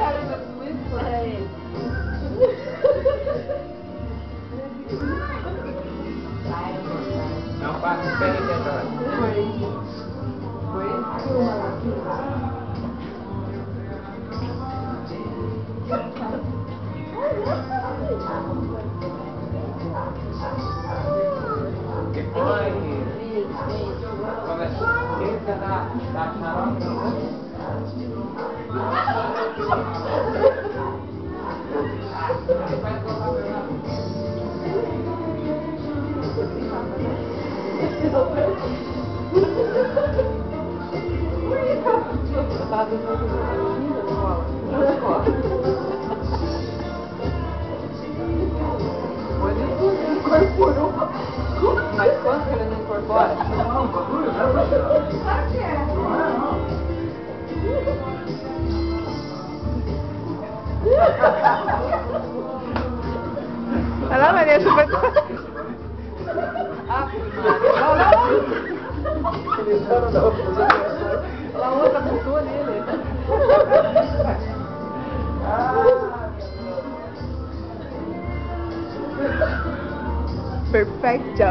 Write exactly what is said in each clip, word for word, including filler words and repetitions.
cara do Luiz? É ele. Não passa o pé dentro agora. Foi. Foi uma lá. Que foi? Quando a ciência da, da xarope, Incorporou. Mas quando que ele não incorpora? Claro que é. Olha lá, Vanessa. Vai... Ah, olha lá. Olha a outra botou nele. Perfeito.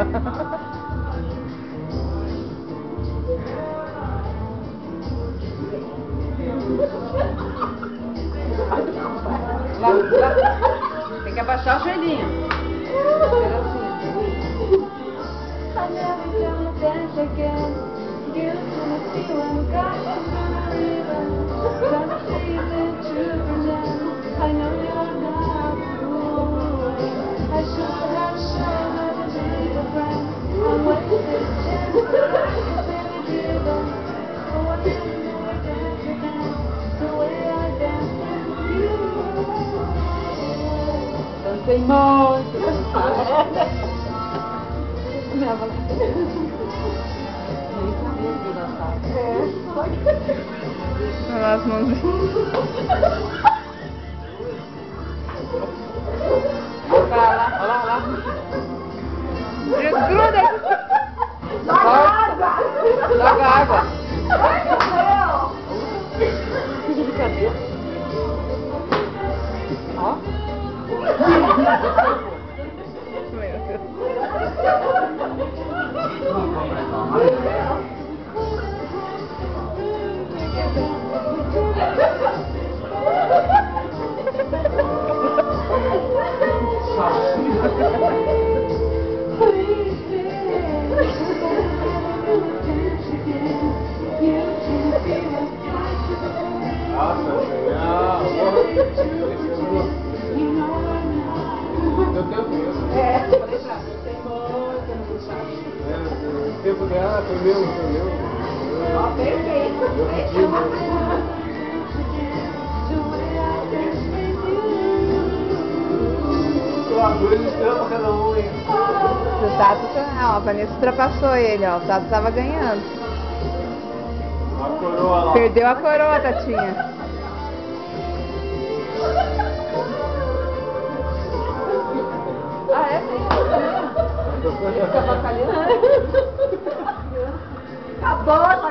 Lá, lá. Tem que abaixar o joelhinho. Dancei muito. Minha avó nem sabia que dançar. É. Olha lá as mãozinhas. Olha lá, olha lá, olha lá. Desgruda. Joga água. Joga água. Ai, meu Deus. Que brincadeira. Ó. Meu Deus. Nossa, legal. Deu tempo mesmo. É, falei pra você, tem muito no puxado. O tempo dela foi meu, foi meu. Ó, perfeito. Eu pedi, dois estrelas pra cada um, hein? O Tato, não, a Vanessa ultrapassou ele, ó. O Tato tava ganhando. A coroa lá. Perdeu a coroa, Tatinha. Ah, é? Tem também? Fica bacalhando. Acabou.